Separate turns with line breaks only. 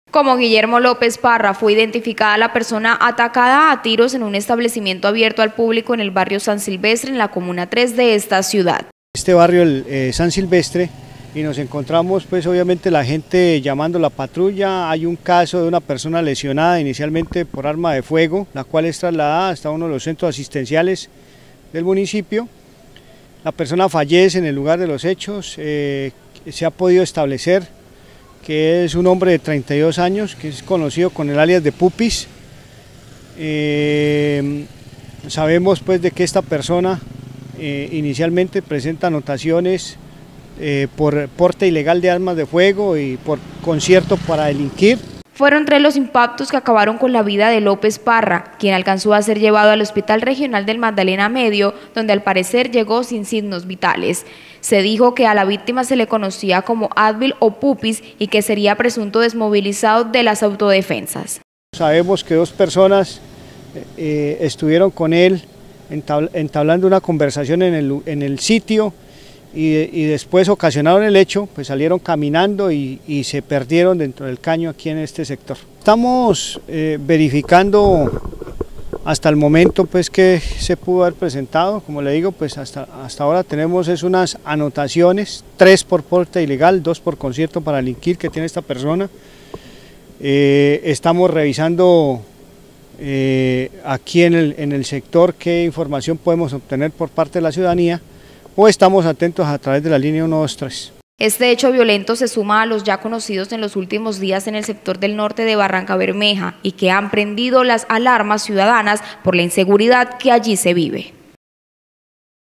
Como Guillermo López Parra, fue identificada la persona atacada a tiros en un establecimiento abierto al público en el barrio San Silvestre, en la Comuna 3 de esta ciudad.
Este barrio, el San Silvestre, y nos encontramos pues obviamente la gente llamando a la patrulla. Hay un caso de una persona lesionada inicialmente por arma de fuego, la cual es trasladada hasta uno de los centros asistenciales del municipio. La persona fallece en el lugar de los hechos. Se ha podido establecer que es un hombre de 32 años, que es conocido con el alias de Pupis. Sabemos pues de que esta persona inicialmente presenta anotaciones por porte ilegal de armas de fuego y por concierto para delinquir.
Fueron tres los impactos que acabaron con la vida de López Parra, quien alcanzó a ser llevado al Hospital Regional del Magdalena Medio, donde al parecer llegó sin signos vitales. Se dijo que a la víctima se le conocía como Advil o Pupis y que sería presunto desmovilizado de las autodefensas.
Sabemos que dos personas estuvieron con él entablando una conversación en el sitio y después ocasionaron el hecho, pues salieron caminando y se perdieron dentro del caño aquí en este sector. Estamos verificando hasta el momento pues que se pudo haber presentado. Como le digo, pues hasta ahora tenemos unas anotaciones, 3 por porte ilegal, 2 por concierto para delinquir que tiene esta persona. Estamos revisando aquí en el sector qué información podemos obtener por parte de la ciudadanía, o estamos atentos a través de la línea 123.
Este hecho violento se suma a los ya conocidos en los últimos días en el sector del norte de Barrancabermeja y que han prendido las alarmas ciudadanas por la inseguridad que allí se vive.